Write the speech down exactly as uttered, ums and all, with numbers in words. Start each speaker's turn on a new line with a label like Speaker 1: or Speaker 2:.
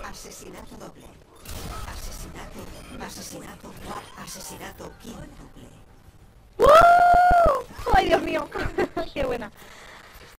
Speaker 1: Asesinato doble. Asesinato, asesinato, asesinato quíntuple.
Speaker 2: ¡Uh! ¡Ay, Dios mío! ¡Qué buena!